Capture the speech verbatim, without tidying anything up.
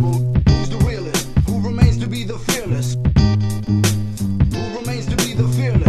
rebel? Who's the realest? Who remains to be the fearless? Who remains to be the fearless?